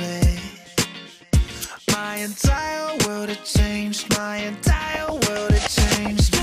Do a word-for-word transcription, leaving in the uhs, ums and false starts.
place. My entire world had changed, my entire world had changed.